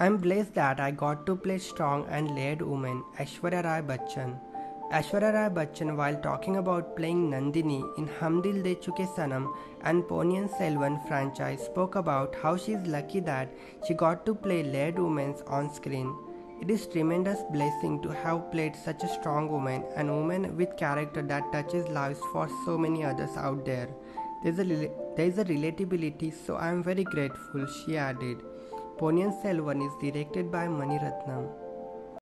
I'm blessed that I got to play strong and layered woman Aishwarya Rai Bachchan. Aishwarya Rai Bachchan, while talking about playing Nandini in Hum Dil De Chuke Sanam and Ponniyin Selvan franchise, spoke about how she is lucky that she got to play layered women on screen. It is tremendous blessing to have played such a strong woman and woman with character that touches lives for so many others out there. There is a relatability, so I am very grateful, she added. Ponniyin Selvan is directed by Mani Ratnam.